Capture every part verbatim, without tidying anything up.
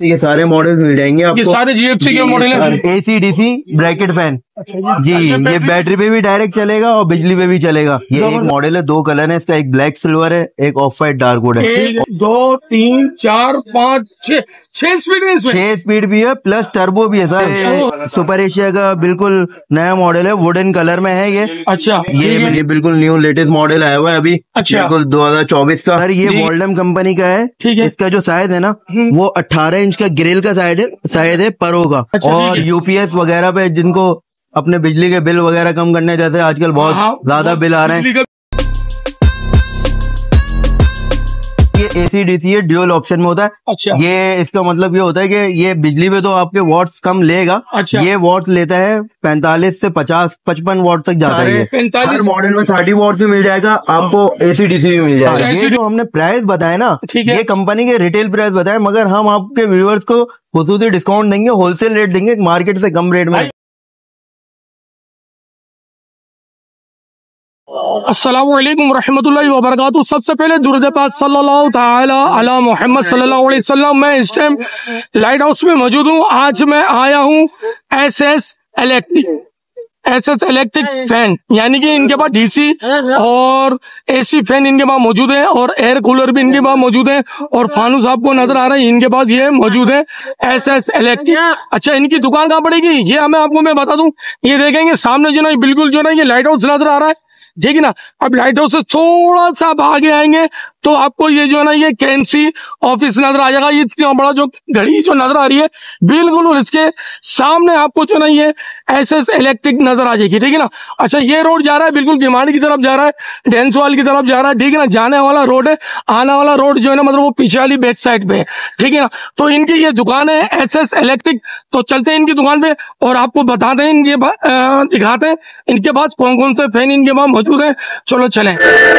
ये सारे मॉडल मिल जाएंगे आपको। ये सारे जीएफसी के मॉडल हैं। एसी डीसी ब्रैकेट फैन जी, ये बैटरी पे भी डायरेक्ट चलेगा और बिजली पे भी चलेगा। ये एक मॉडल है, दो कलर है इसका, एक ब्लैक सिल्वर है, एक ऑफ वाइट डार्क वुड है। एक दो तीन चार पाँच छह छह स्पीड है इसमें। छह स्पीड भी है प्लस टर्बो भी है सर। सुपर एशिया का बिल्कुल नया मॉडल है, वुडन कलर में है ये। अच्छा, ये, ये बिल्कुल न्यू लेटेस्ट मॉडल आया हुआ है अभी। अच्छा, बिल्कुल दो हजार चौबीस का सर। ये वोल्डम कंपनी का है। ठीक है। इसका जो साइज है ना वो अट्ठारह इंच का ग्रिल का साइड है, साइज है परो का। अच्छा, और यूपीएस वगैरह पे जिनको अपने बिजली के बिल वगैरह कम करने, जैसे आजकल बहुत हाँ, ज्यादा बिल आ रहे हैं। ये एसी डीसी है, ड्यूल ऑप्शन में होता है। अच्छा, ये इसका मतलब ये होता है कि ये बिजली पे तो आपके वॉट्स कम लेगा। अच्छा, ये वॉट्स लेता है पैंतालीस से पचास पचपन वॉट तक जाता है। हर मॉडल में थर्टी वॉट भी मिल जाएगा आपको, एसी डीसी भी मिल जाएगा। ये जो हमने प्राइस बताया ना, ये कंपनी के रिटेल प्राइस बताए, मगर हम आपके व्यूअर्स को खुसूसी डिस्काउंट देंगे, होलसेल रेट देंगे, मार्केट से कम रेट में। अस्सलामुअलैकुम रहमतुल्लाहि व बरकातुहू। सबसे पहले दुरूद पाक सल्लल्लाहु ताला अला मोहम्मद सल्लल्लाहु अलैहि वसल्लम। मैं इस टाइम लाइट हाउस में मौजूद हूँ। आज मैं आया हूँ S S electric S S electric fan, यानी कि इनके पास डीसी और एसी फैन इनके पास मौजूद है, और एयर कूलर भी इनके पास मौजूद है, और फानुस आपको नजर आ रहा है इनके पास ये मौजूद है एस एस इलेक्ट्रिक। अच्छा, इनकी दुकान कहाँ पड़ेगी ये हमें आपको मैं बता दूं। ये देखेंगे सामने जो ना बिल्कुल जो ना ये लाइट हाउस नजर आ रहा है, ठीक है ना। अब लाइट हाउस से थोड़ा सा आप आगे आएंगे तो आपको ये जो है ना ये केएमसी ऑफिस नजर आ जाएगा। ये इतना बड़ा जो घड़ी जो नजर आ रही है बिल्कुल, और इसके सामने आपको जो ना ये एसएस इलेक्ट्रिक नजर आ जाएगी, ठीक है ना। अच्छा, ये रोड जा रहा है बिल्कुल गिमानी की तरफ जा रहा है, डेंसवाल की तरफ जा रहा है, ठीक है ना। जाने वाला रोड है, आने वाला रोड जो है ना मतलब वो पीछे वाली बेस्ट साइड पे है, ठीक है ना। तो इनकी ये दुकान है एसएस इलेक्ट्रिक। तो चलते हैं इनकी दुकान पे और आपको बताते हैं, इनके दिखाते हैं इनके पास कौन कौन से फैन इनके पास मौजूद है। चलो चलें।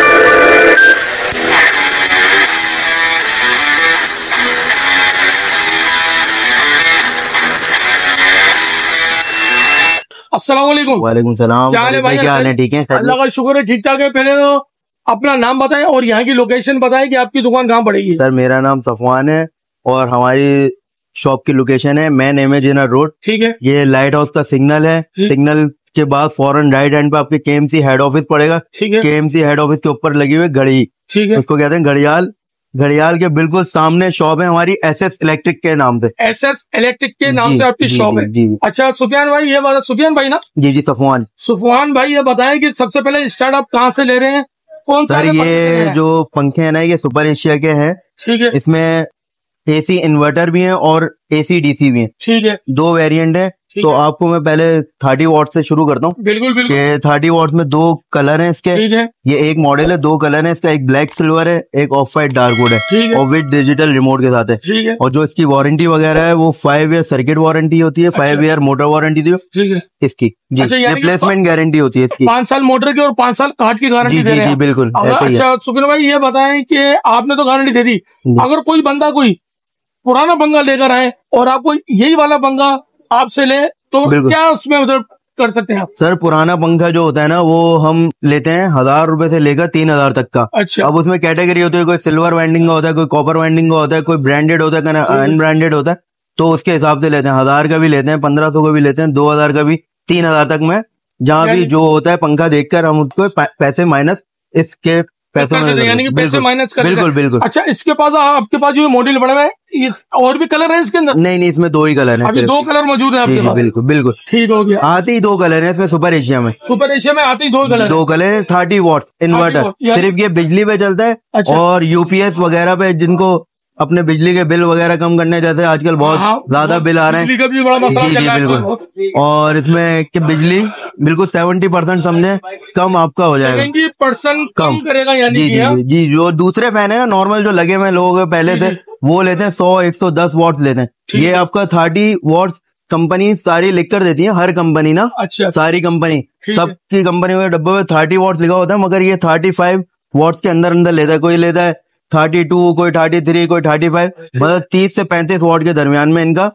अस्सलाम वालेकुम। वालेकुम सलाम। क्या हाल है भाई? क्या हाल है? ठीक है, अल्लाह का शुक्र है, ठीक ठाक है। पहले तो अपना नाम बताएं और यहाँ की लोकेशन बताएं कि आपकी दुकान कहाँ पड़ेगी। सर, मेरा नाम सफवान है और हमारी शॉप की लोकेशन है मैन इमेज इनर रोड। ठीक है। ये लाइट हाउस का सिग्नल है। सिग्नल के बाद फौरन राइट हैंड पे आपके केएमसी हेड ऑफिस पड़ेगा। ठीक है। केएमसी हेड ऑफिस के ऊपर लगी हुई घड़ी, ठीक है, उसको कहते हैं घड़ियाल। घड़ियाल के बिल्कुल सामने शॉप है हमारी एसएस इलेक्ट्रिक के नाम से। एसएस इलेक्ट्रिक के नाम से आपकी शॉप है। जी। अच्छा सुफियान भाई, ये बात सुफियान भाई ना? जी जी सफवान। सुफवान भाई, ये बताएं कि सबसे पहले स्टार्ट आप कहाँ से ले रहे हैं, कौन सा? सर, ये जो पंखे है ना ये सुपर एशिया के हैं। ठीक है। इसमें एसी इन्वर्टर भी है और एसी डीसी भी है। ठीक है। दो वेरिएंट है। तो आपको मैं पहले थर्टी वॉट से शुरू करता हूँ। बिल्कुल बिल्कुल। थर्टी वॉट में दो कलर हैं इसके। ठीक है। ये एक मॉडल है, दो कलर हैं इसका, एक ब्लैक सिल्वर है, एक ऑफ वाइट डार्क वुड है। ठीक है। और विद डिजिटल रिमोट के साथ है। ठीक है। और जो इसकी वारंटी वगैरह है वो फाइव ईयर सर्किट वारंटी होती है, फाइव ईयर मोटर वारंटी दी ठीक है इसकी जी। रिप्लेसमेंट गारंटी होती है इसकी, पांच साल मोटर की और पांच साल कार्ड की गारंटी। जी जी बिल्कुल। अच्छा सुफियान भाई, ये बताएं कि आपने तो गारंटी दे दी, अगर कोई बंदा कोई पुराना पंखा लेकर आए और आपको यही वाला पंखा आपसे ले तो क्या उसमें मतलब कर सकते हैं आप? सर, पुराना पंखा जो होता है ना वो हम लेते हैं हजार रुपए से लेकर तीन हजार तक का। अच्छा। अब उसमें कैटेगरी होती है, कोई सिल्वर वाइंडिंग का होता है, कोई कॉपर वाइंडिंग का होता है, कोई ब्रांडेड होता है, अनब्रांडेड होता है। तो उसके हिसाब से लेते हैं, हजार का भी लेते हैं, पंद्रह सौ का भी लेते हैं, दो हजार का भी, तीन हजार तक में जहाँ भी जो होता है पंखा देखकर हम उसको पैसे माइनस इसके पैसे में, यानी कि पैसे माइनस कर बिल्कुल बिल्कुल। अच्छा, इसके पास आपके पास जो मॉडल बड़ा है इस और भी कलर है इसके अंदर? नहीं नहीं, इसमें दो ही कलर है। अभी दो कलर मौजूद है आपके पास? बिल्कुल बिल्कुल। ठीक हो गया। आते ही दो कलर है इसमें सुपर एशिया में। सुपर एशिया में आते ही दो कलर दो कलर थर्टी वॉट इन्वर्टर, सिर्फ ये बिजली पे चलता है। अच्छा। और यूपीएस वगैरह पे जिनको अपने बिजली के बिल वगैरह कम करने, जैसे आजकल बहुत ज्यादा बिल आ रहे हैं। का भी बड़ा मसला जी जी बिल्कुल। और इसमें कि बिजली बिल्कुल सेवेंटी परसेंट समझे कम आपका हो जाएगा, सेवेंटी परसेंट कम करेगा यानी जी जी जी। जो दूसरे फैन है ना नॉर्मल जो लगे हुए लोग पहले से, वो लेते हैं सौ एक सौ दस वॉट लेते हैं। ये आपका थर्टी वॉट कंपनी सारी लिख कर देती है, हर कंपनी ना। अच्छा। सारी कंपनी, सबकी कंपनी के डब्बे में थर्टी वॉट लिखा होता है, मगर ये थर्टी फाइव वॉट्स के अंदर अंदर लेता है। कोई लेता है थर्टी टू, कोई थर्टी थ्री, कोई थर्टी फाइव, मतलब तीस से पैंतीस वॉट के दरमियान में इनका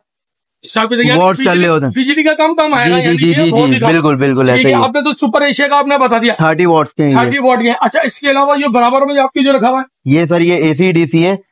वॉट चल रहे होते हैं। बिजली का कम कम आएगा। जी जी जी जी बिल्कुल बिल्कुल ऐसे ही। आपने तो सुपर एशिया का आपने बता दिया थर्टी वॉट के थर्टी वॉट के। अच्छा, इसके अलावा ये बराबर में आपकी जो रखा हुआ है ये सर, ये एसी डीसी है।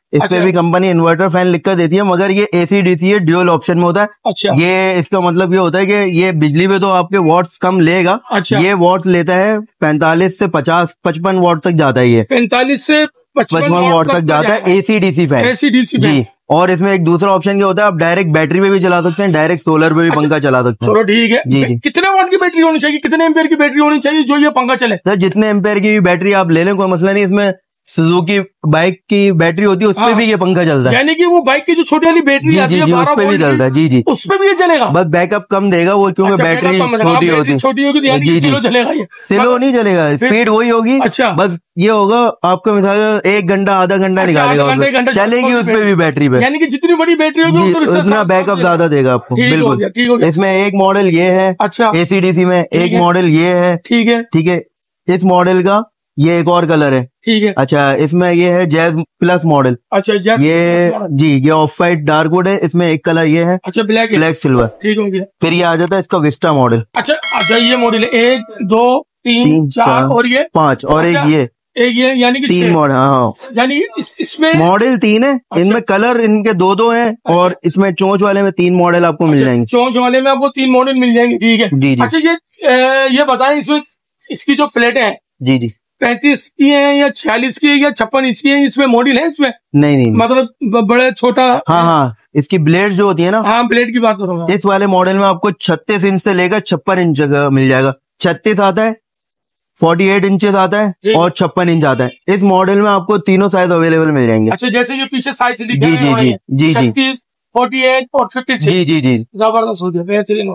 इस पे भी कंपनी इन्वर्टर फैन लिख कर देती है, मगर ये एसी डीसी है, ड्यूअल ऑप्शन में होता है। अच्छा। ये इसका मतलब ये होता है कि ये बिजली पे तो आपके वॉट्स कम लेगा। अच्छा। ये वॉट लेता है पैंतालीस से पचास पचपन वॉट तक जाता है, ये पैंतालीस से पचपन वॉट तक जाता है AC DC fan. AC DC जी। और इसमें एक दूसरा ऑप्शन क्या होता है, आप डायरेक्ट बैटरी पे भी चला सकते हैं, डायरेक्ट सोलर पे भी अच्छा, पंखा चला सकते हैं। चलो ठीक है। जी जी। कितने वाट की बैटरी होनी चाहिए, कितने एम्पेयर की बैटरी होनी चाहिए जो ये पंखा चले? सर जितने एम्पेयर की भी बैटरी आप ले लें, कोई मसला नहीं। इसमें सुजुकी बाइक की बैटरी होती है, उस पे भी ये पंखा चलता है। यानी कि वो बाइक की जो छोटी वाली बैटरी आती है, जी जी, उस पे भी चलता है। जी जी, उस पे भी ये चलेगा, बस बैकअप कम देगा वो, क्योंकि अच्छा, बैटरी छोटी होती है। छोटी होगी तो जी जी, चलेगा ये, स्लो नहीं चलेगा, स्पीड वही होगी। अच्छा। बस ये होगा आपका मिसाल एक घंटा आधा घंटा निकालेगा, चलेगी उस पे भी बैटरी पे। यानी कि जितनी बड़ी बैटरी होगी उतना बैकअप ज्यादा देगा आपको। बिल्कुल। इसमें एक मॉडल ये है, अच्छा, एसी डीसी में। एक मॉडल ये है, ठीक है ठीक है। इस मॉडल का ये एक और कलर है, ठीक है। अच्छा, इसमें ये है जैज प्लस मॉडल। अच्छा, जैज ये जी, ये ऑफ वाइट डार्क वुड है। इसमें एक कलर ये है, अच्छा, ब्लैक ब्लैक सिल्वर, ठीक हो गया। फिर ये आ जाता है इसका विस्टा मॉडल। अच्छा अच्छा, ये मॉडल है एक दो तीन, तीन चार, चार और ये पांच, और अच्छा, एक ये एक ये यानी कि तीन मॉडल। हाँ, यानी इस, इसमें मॉडल तीन है। अच्छा, इनमें कलर इनके दो दो हैं। अच्छा, और इसमें चोंच वाले में तीन मॉडल आपको मिल जाएंगे। चोंच वाले में आपको तीन मॉडल मिल जाएंगे, ठीक है जी जी। अच्छा, ये ये बताएं, इसमें इसकी जो प्लेटें हैं, जी जी, पैंतीस की है या छियालीस की है या छप्पन इंच की है? इसमें मॉडल है इसमें? नहीं नहीं, मतलब बड़े छोटा। हाँ हाँ, इसकी ब्लेड जो होती है ना, हाँ, ब्लेड की बात करूंगा। इस वाले मॉडल में आपको छत्तीस इंच से लेकर छप्पन इंच का मिल जाएगा। छत्तीस आता है, अड़तालीस इंचेस आता है और छप्पन इंच आता है। इस मॉडल में आपको तीनों साइज अवेलेबल मिल जाएंगे। अच्छा, जैसे ये पीछे साइज लिखा है, जी जी जी जी जी, छत्तीस, अड़तालीस और छत्तीस। जी जी जी, जबरदस्त हो गया, बेहतरीन।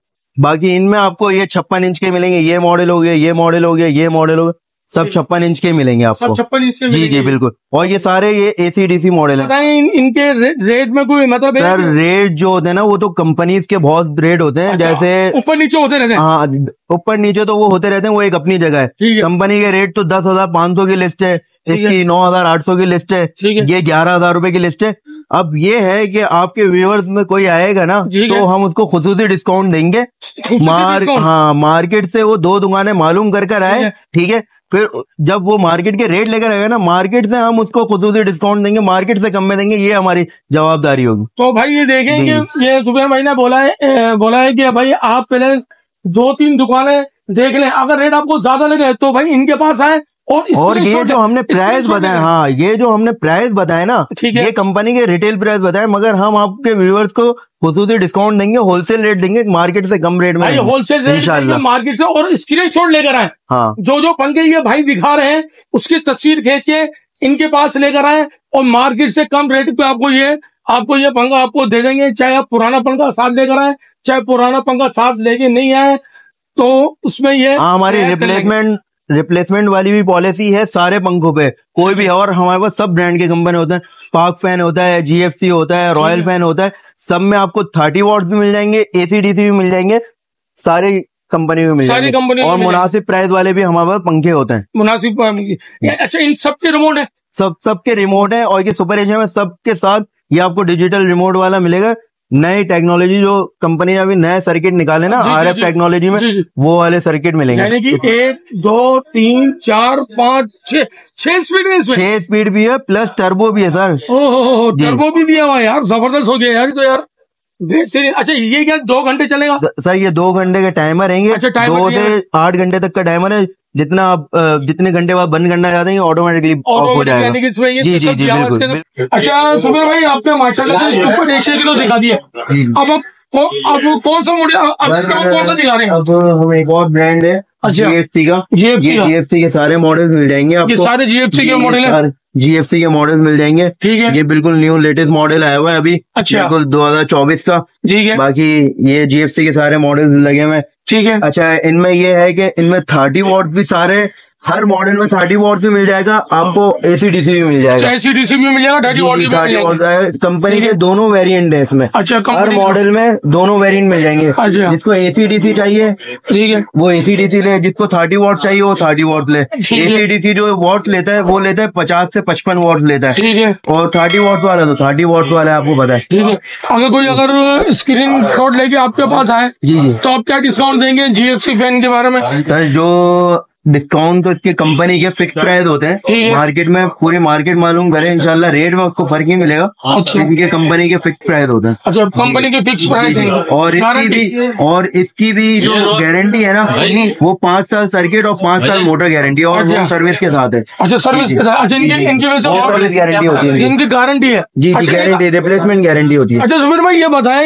बाकी इनमें आपको ये छप्पन इंच के मिलेंगे। ये मॉडल हो गया, ये मॉडल हो गया, ये मॉडल हो गया, सब छप्पन इंच के मिलेंगे आपको। छप्पन इंच के? जी जी बिल्कुल। और ये सारे ये एसी डीसी मॉडल है। इन, इनके रे, रेट में कोई मतलब? सर रेट जो होते हैं ना, वो तो कंपनीज के बहुत रेट होते हैं। अच्छा, जैसे ऊपर नीचे होते रहते हैं। हाँ, ऊपर नीचे तो वो होते रहते हैं, वो एक अपनी जगह है। कंपनी के रेट तो दस हजार पाँच सौ की लिस्ट है, इसकी नौ हजार आठ सौ की लिस्ट है, ये ग्यारह हजार रुपए की लिस्ट है। अब ये है कि आपके व्यूअर्स में कोई आएगा ना, तो हम उसको खुसूसी डिस्काउंट देंगे। मार हाँ, मार्केट से वो दो दुकानें मालूम कर कर आए, ठीक है। फिर जब वो मार्केट के रेट लेकर आएगा ना, मार्केट से हम उसको खुसूसी डिस्काउंट देंगे, मार्केट से कम में देंगे, ये हमारी जवाबदारी होगी। तो भाई ये देखें कि ये सुफियान भाई ने बोला है बोला है कि भाई आप पहले दो तीन दुकानें देख लें, अगर रेट आपको ज्यादा लगे तो भाई इनके पास आए। और, और ये जो हमने प्राइस बताया, हाँ, ये जो हमने प्राइस बताया ना, ये कंपनी के रिटेल प्राइस बताए, मगर हम आपके व्यूअर्स को खुसूसी डिस्काउंट देंगे, होलसेल रेट देंगे, मार्केट से कम रेट में, होलसेल रेट इंशाल्लाह मार्केट से। और स्क्रीनशॉट लेकर आए, हाँ, जो जो पंखे ये भाई दिखा रहे हैं उसकी तस्वीर खींच के इनके पास लेकर आए, और मार्केट से कम रेट पे आपको ये आपको ये पंखा आपको दे देंगे। चाहे आप पुराना पंखा साथ लेकर आए, चाहे पुराना पंखा साथ लेके नहीं आए, तो उसमें ये हमारी रिप्लेसमेंट रिप्लेसमेंट वाली भी पॉलिसी है सारे पंखों पे, कोई भी है। और हमारे पास सब ब्रांड के कंपनी होते हैं, पार्क फैन होता है, जीएफसी होता है, रॉयल फैन होता है, सब में आपको थर्टी वॉट भी मिल जाएंगे, एसी डीसी भी मिल जाएंगे, सारी कंपनी में मिल जाएंगे। कंपनी और मुनासिब प्राइस वाले भी हमारे पास पंखे होते हैं, मुनासिब। अच्छा, इन सबके रिमोट है? सब सबके रिमोट है। और ये सुपर एशिया में सबके साथ ये आपको डिजिटल रिमोट वाला मिलेगा। नई टेक्नोलॉजी जो कंपनी ने अभी नए सर्किट निकाले ना, आरएफ टेक्नोलॉजी में, वो वाले सर्किट मिलेंगे। यानी कि एक दो तीन चार पाँच छह छह स्पीड है इसमें? छह स्पीड भी है, प्लस टर्बो भी है सर। ओहो, टर्बो भी दिया हुआ है यार, जबरदस्त हो गया यार तो यार, बेहतरीन। अच्छा, ये क्या दो घंटे चलेगा? सर ये दो घंटे के टाइमर रहेंगे। अच्छा, दो से आठ घंटे तक का टाइमर है। जितना आप जितने घंटे बाद बंद करना चाहते हैं ऑटोमेटिकली ऑफ हो जाएगा। जी जी जी बिल्कुल। अच्छा सुबह भाई, आपने माशाल्लाह सुपर एशिया की तो दिखा दिया, अब आप आप कौन सा मॉडल कौन सा दिखा रहे हैं? अब हम एक और ब्रांड है जीएफसी का। जीएफसी जीएफसी के सारे मॉडल मिल जाएंगे आपको। ये सारे जीएफसी के मॉडल है? जीएफसी के मॉडल मिल जाएंगे, ठीक है। ये बिल्कुल न्यू लेटेस्ट मॉडल आया हुआ है अभी। अच्छा, बिल्कुल दो हजार चौबीस का, ठीक है। बाकी ये जीएफसी के सारे मॉडल लगे हुए, ठीक है। अच्छा, इनमें ये है कि इनमें थर्टी वॉट भी सारे, हर मॉडल में थर्टी वॉट भी मिल जाएगा आपको, एसी डीसी भी मिल जाएगा। एसी डीसी भी मिल जाएगा, थर्टी वॉट भी मिल जाएगा। कंपनी के दोनों वेरिएंट है इसमें। अच्छा, हर मॉडल में दोनों वेरिएंट मिल जाएंगे। अच्छा, जिसको एसी डीसी चाहिए, ठीक है, वो एसी डीसी ले, जिसको थर्टी वॉट चाहिए वो थर्टी वॉट ले। एसी डीसी जो वॉट लेता है वो लेता है पचास से पचपन वॉट लेता है, ठीक है। और थर्टी वॉट वाला तो थर्टी वॉट वाला आपको पता है, ठीक है। अगर कोई अगर स्क्रीन शॉट लेके आपके पास आए, जी जी, तो आप क्या डिस्काउंट देंगे जीएफसी फैन के बारे में? सर जो डिस्काउंट तो इसके कंपनी के फिक्स प्राइस होते हैं, मार्केट में पूरी मार्केट मालूम करें इंशाल्लाह रेट में आपको फर्क ही मिलेगा। अच्छा। इनके कंपनी के फिक्स प्राइस होते हैं। अच्छा, कंपनी के फिक्स प्राइस है। और इसकी भी और इसकी भी जो गारंटी है ना वो पाँच साल सर्किट और पाँच साल मोटर गारंटी और होम सर्विस के साथ है। अच्छा, सर्विस के साथ। इनकी सर्विस गारंटी होती है, इनकी गारंटी है। जी जी, गारंटी रिप्लेसमेंट गारंटी होती है। अच्छा सुबीर भाई, ये बताएं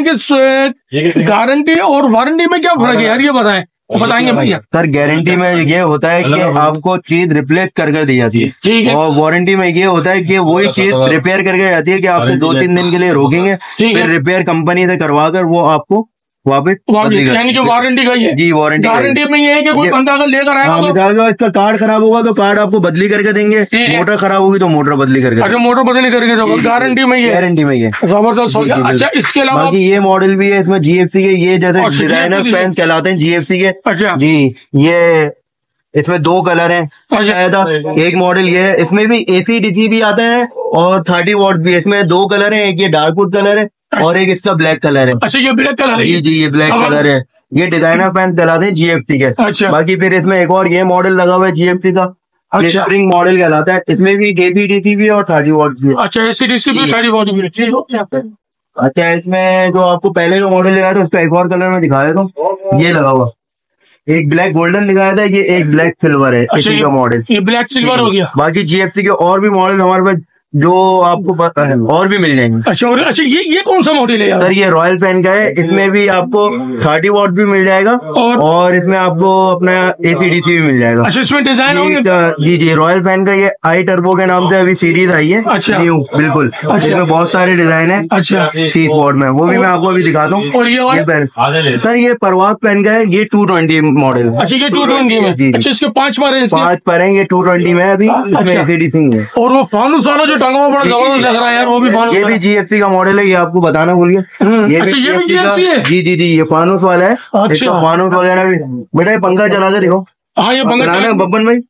कि गारंटी और वारंटी में क्या फर्क है यार, ये बताएं बताएंगे भैया। सर गारंटी में ये होता है कि आपको चीज रिप्लेस कर कर दी जाती है, और वारंटी में ये होता है कि वही चीज रिपेयर करके जाती है कि आपसे दो तीन दिन के लिए रोकेंगे, फिर रिपेयर कंपनी से करवा कर वो आपको वापस यानी कि वारंटी का ही है। जी, वारंटी गारंटी में ये है कि कोई बंदा अगर लेकर आएगा तो इसका कार्ड खराब होगा तो कार्ड आपको बदली करके देंगे, मोटर खराब होगी तो मोटर बदली करके। अच्छा, मोटर बदली करके दो, गारंटी में ही है। गारंटी में ही है, जबरदस्त हो गया। अच्छा, इसके अलावा बाकी ये मॉडल भी है, इसमें जीएफसी के ये जैसे डिजाइनर फैंस कहलाते हैं जीएफसी के। अच्छा जी, ये इसमें दो कलर हैं। अच्छा, एक मॉडल ये है, इसमें भी एसी डीसी भी आता है और थर्टी वॉट भी है। इसमें दो कलर है, एक ये डार्क वुड कलर है और एक इसका ब्लैक कलर है। अच्छा, ये ब्लैक कलर है। जी जी, ये ब्लैक कलर है। ये डिजाइनर फैन कहलाते हैं जीएफटी के। अच्छा। बाकी फिर इसमें एक और ये मॉडल लगा हुआ है जीएफटी का। अच्छा। स्प्रिंग मॉडल कहलाता है, इसमें भी एसीडीसी भी और थर्टी वॉट भी है। अच्छा, एसीडीसी भी थर्टी वॉट भी है। अच्छा, इसमें जो आपको पहले जो मॉडल लगाया था उसका एक और कलर में दिखाया था, ये लगा हुआ, एक ब्लैक गोल्डन दिखाया था, ये एक ब्लैक सिल्वर है। अच्छा, इसी का मॉडल ये ब्लैक सिल्वर हो गया। बाकी जीएफसी के और भी मॉडल हमारे पास जो आपको पता है और भी मिल जाएंगे। अच्छा, और अच्छा ये ये कौन सा मॉडल है यार? सर ये रॉयल फैन का है, इसमें भी आपको थर्टी वॉट भी मिल जाएगा और, और इसमें आपको अपना एसीडीसी भी मिल जाएगा। अच्छा, इसमें डिजाइन होंगे? जी जी, रॉयल फैन का ये आई टर्बो के नाम से अभी सीरीज आई है। अच्छा, न्यू बिल्कुल। अच्छा, इसमें बहुत सारे डिजाइन है। अच्छा, तीस वॉट में, वो भी मैं आपको अभी दिखाता हूँ। और ये सर ये परवाज फैन का है, ये टू ट्वेंटी मॉडल। अच्छा, ये टू ट्वेंटी में। अच्छा, इसके पांच पर है, पांच पर है, ये टू ट्वेंटी में अभी एसीडीसी है। और वो फानुस वाला जो टंगा बड़ा जबरदस्त लग रहा है यार, वो भी फानुस, ये भी जीएफसी का मॉडल है, ये आपको बताना भूल गया। ये अच्छा, ये भी जीएफसी है। जी जी जी, ये फानुस वाला है। अच्छा, फानुस वगैरह भी। बेटा ये पंखा चला के देखो। हाँ, ये पंखा चलाना बब्बन भाई।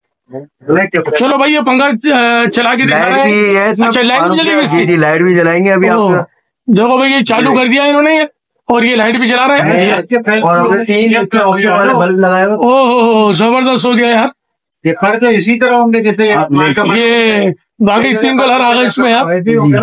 चलो भाई, ये पंखा चला के दिखा रहा है। अच्छा, लाइट भी जलेगी? जी जी, लाइट भी जलाएंगे अभी आप। देखो भाई, ये चालू कर दिया इन्होंने और ये लाइट भी चला रहा है और तीन बल्ब लगाए। ओह, जबरदस्त हो गया यार। ये फर्क तो इसी तरह होंगे जैसे ये बाकी तीन कलर आ गए इसमें यार।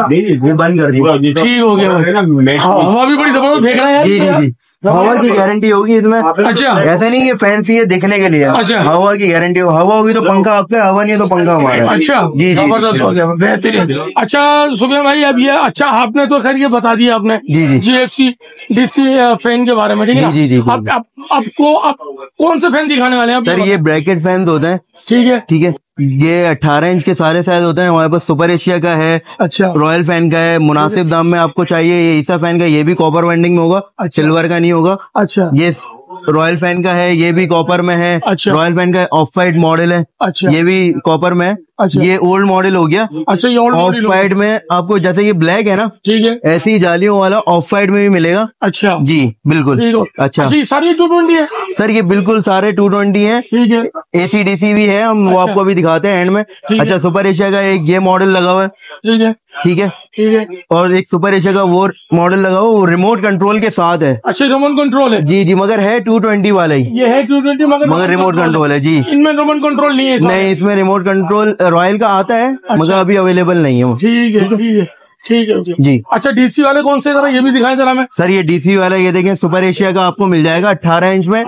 ये बंद कर दी, ठीक हो गया। हवा भी बड़ी जबरदस्त फेंक रहा है यार। जी जी जी, हवा की गारंटी होगी इसमें। अच्छा, ऐसा नहीं कि फैंसी है दिखने के लिए। अच्छा, हवा की गारंटी हो, हवा होगी तो पंखा आपका, हवा नहीं है तो पंखा हमारा। अच्छा जी, जबरदस्त हो गया, बेहतरीन। अच्छा सुबह भाई, अब ये अच्छा आपने तो खैर ये बता दिया आपने जी जी जीएफसी डीसी फैन के बारे में, ठीक है जी जी। अब आपको आप कौन से फैन दिखाने वाले हैं? सर ये ब्रैकेट फैन होते हैं। ठीक है ठीक है, ये अठारह इंच के सारे साइज होते हैं हमारे पास। सुपर एशिया का है। अच्छा, रॉयल फैन का है, मुनासिब दाम में आपको चाहिए। ये ईसा फैन का, ये भी कॉपर वेंडिंग में होगा। अच्छा, सिल्वर का नहीं होगा। अच्छा, ये रॉयल फैन का है, ये भी कॉपर में है। अच्छा, रॉयल फैन का ऑफ वाइट मॉडल है। अच्छा, ये भी कॉपर में है। अच्छा, ये ओल्ड मॉडल हो गया। अच्छा, ये ऑफ वाइट में आपको जैसे ये ब्लैक है ना, ठीक है, ऐसी जालियों वाला ऑफ वाइट में भी मिलेगा। अच्छा जी, बिल्कुल। अच्छा, अच्छा, सारे टू ट्वेंटी है? सर ये बिल्कुल सारे टू ट्वेंटी है। ठीक है, एसीडीसी भी है, हम वो आपको अभी दिखाते हैं एंड में। अच्छा, सुपर एशिया का एक ये मॉडल लगा हुआ है। ठीक है ठीक है ठीक है, और एक सुपर एशिया का वो मॉडल लगा हुआ, वो रिमोट कंट्रोल के साथ है। अच्छा, रिमोट कंट्रोल है? जी जी, मगर है टू ट्वेंटी वाला ही। ये है टू ट्वेंटी मगर मगर रिमोट कंट्रोल है जी। इनमें रिमोट कंट्रोल नहीं है? नहीं, इसमें रिमोट कंट्रोल रॉयल का आता है। अच्छा, मगर अभी अवेलेबल नहीं है वो। ठीक है ठीक है ठीक है जी। अच्छा, डीसी वाले कौन से जरा ये भी दिखाएं जरा हमें। सर ये डीसी वाला ये देखें, सुपर एशिया का आपको मिल जाएगा अठारह इंच में,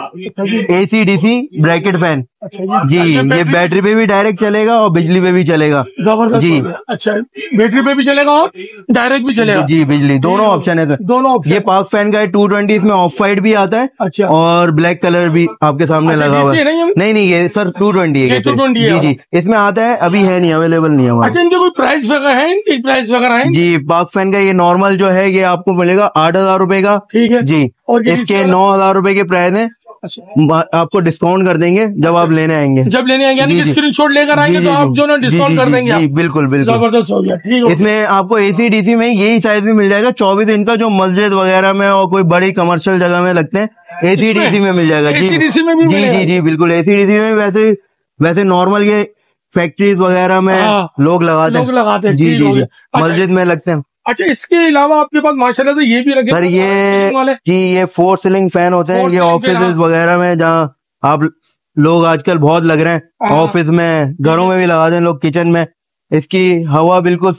एसी डीसी ब्रैकेट फैन। अच्छा जी, ये बैटरी पे भी डायरेक्ट चलेगा और बिजली पे भी चलेगा जी। अच्छा, बैटरी पे भी चलेगा और डायरेक्ट भी चलेगा जी, बिजली दोनों ऑप्शन है। दोनों ऑप्शन। ये पाक फैन का है टू ट्वेंटी, इसमें ऑफ वाइट भी आता है। अच्छा, और ब्लैक कलर भी आपके सामने लगा हुआ है। नहीं नहीं, ये सर टू ट्वेंटी है। जी जी, इसमें आता है, अभी है नहीं, अवेलेबल नहीं है। अच्छा, इनके कोई प्राइस वगैरह है? इनकी प्राइस वगैरह है? जी, पाक फैन का ये नॉर्मल जो है ये आपको मिलेगा आठ हजार रूपये का। ठीक है जी, और इसके नौ हजार रूपये के प्राइस है। अच्छा, आपको डिस्काउंट कर देंगे जब आप लेने आएंगे। जब लेने आएंगे यानी कि स्क्रीनशॉट लेकर आएंगे तो आप जो ना डिस्काउंट कर देंगे। जी बिल्कुल बिल्कुल, जबरदस्त हो गया। ठीक है, इसमें आपको एसी डीसी में यही साइज भी मिल जाएगा, चौबीस इंच का, जो मस्जिद वगैरह में और कोई बड़ी कमर्शियल जगह में लगते हैं, एसी डीसी में मिल जाएगा जी। एसीडीसी में भी जी जी जी बिल्कुल, एसी डीसी में। वैसे वैसे नॉर्मल ये फैक्ट्रीज वगैरह में लोग लगाते हैं, लोग लगाते हैं जी जी जी, मस्जिद में लगते हैं। अच्छा, इसके अलावा आपके पास माशाल्लाह तो ये भी रखे सर, ये जी ये फोर सीलिंग फैन होते हैं, ये ऑफिस वगैरह में जहाँ आप लोग आजकल बहुत लग रहे हैं, ऑफिस में, घरों में भी लगाते हैं लोग, किचन में। इसकी हवा बिल्कुल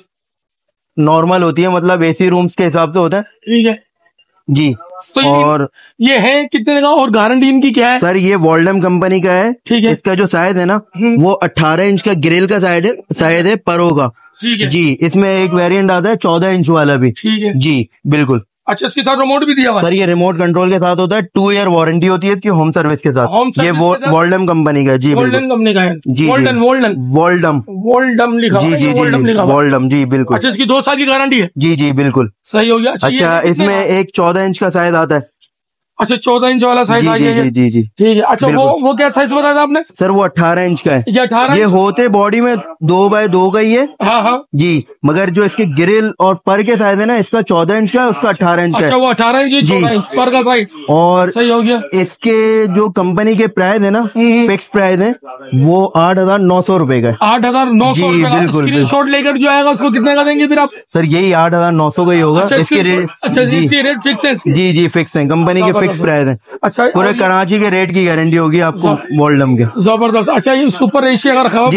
नॉर्मल होती है, मतलब एसी रूम्स के हिसाब से होता है। ठीक है जी। तो और ये है कितने का, और गारंटी इनकी क्या है? सर ये वॉल्डम कंपनी का है। ठीक है। इसका जो साइज है ना, वो अठारह इंच का ग्रिल का साइड है, साइज है परो का। ठीक है जी। इसमें एक वेरिएंट आता है चौदह इंच वाला भी। ठीक है जी बिल्कुल। अच्छा, इसके साथ रिमोट भी दिया हुआ है? सर ये रिमोट कंट्रोल के साथ होता है, टू ईयर वारंटी होती है इसकी होम सर्विस के साथ। होम ये वॉल्डम कंपनी का है। जी वोल्डन कंपनी का है। जी वोल्डन वोल्डन वॉल्डम वोल्डम लिखा जी जी जी वॉल्डम जी बिल्कुल। अच्छा, इसकी दो साल की गारंटी है? जी जी बिल्कुल। सही हो गया। अच्छा, अच्छा इसमें एक चौदह इंच का साइज आता है। अच्छा, चौदह इंच वाला साइज आ जी गया। जी जी जी ठीक है। अच्छा, वो वो क्या साइज बताया था आपने? सर वो अठारह इंच का है। ये अठारह? ये होते बॉडी में दो बाय दो का ही है। हाँ हाँ जी। मगर जो इसके ग्रिल और पर के साइज है ना, इसका चौदह इंच का है, उसका अठारह इंच का अच्छा, है। वो अठारह इंच जी। चौदह इंच पर का साइज। और सही हो गया। इसके जो कंपनी के प्राइस है ना, फिक्स प्राइस है, वो आठ हजार नौ सौ रुपए का है। आठ हजार नौ सौ जी बिल्कुल। स्क्रीन शॉट लेकर जो आएगा उसको कितने का देंगे फिर आप? सर यही आठ हजार नौ सौ का ही होगा। अच्छा, इसके रेट अच्छा, जी इसकी रेट फिक्स है इसकी? जी जी फिक्स है, कंपनी के फिक्स प्राइस है। अच्छा, पूरे कराची के रेट की गारंटी होगी आपको वॉल्डम के। जबरदस्त। अच्छा, ये सुपर एशिया का रखा हुआ? जी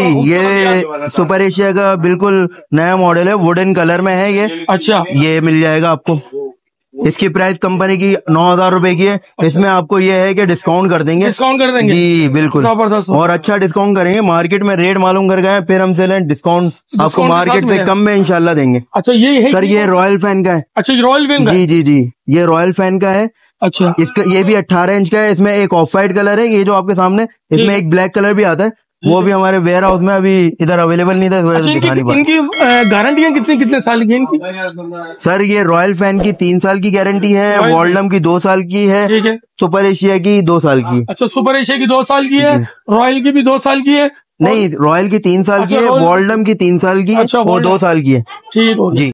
ये सुपर एशिया का बिल्कुल नया मॉडल है, वुडन कलर में है ये। अच्छा, ये मिल जाएगा आपको। इसकी प्राइस कंपनी की नौ हजार रुपए की है। इसमें आपको ये है कि डिस्काउंट कर देंगे। डिस्काउंट कर देंगे? जी बिल्कुल। जबरदस्त। और अच्छा डिस्काउंट करेंगे, मार्केट में रेट मालूम कर गए फिर हमसे लें, डिस्काउंट आपको मार्केट से कम में इंशाल्लाह देंगे। अच्छा, ये है सर ये रॉयल फैन का है। अच्छा, ये रॉयल फैन का? जी जी जी ये रॉयल फैन का है। अच्छा, इसका ये भी अट्ठारह इंच का है। इसमें एक ऑफ वाइट कलर है, ये जो आपके सामने, इसमें एक ब्लैक कलर भी आता है, वो भी हमारे वेयर हाउस में अभी इधर अवेलेबल नहीं था, इस वजह से दिखा नहीं पाया। इनकी गारंटियां कितने कितने साल की इनकी? सर ये रॉयल फैन की तीन साल की गारंटी है, वॉल्डम की दो साल की है, ठीक है, सुपर एशिया की दो साल की। अच्छा, सुपर एशिया की दो साल की है, रॉयल की भी दो साल की है? नहीं, रॉयल की तीन साल की है, वॉल्डम की तीन साल की है, वो दो साल की है। ठीक है जी।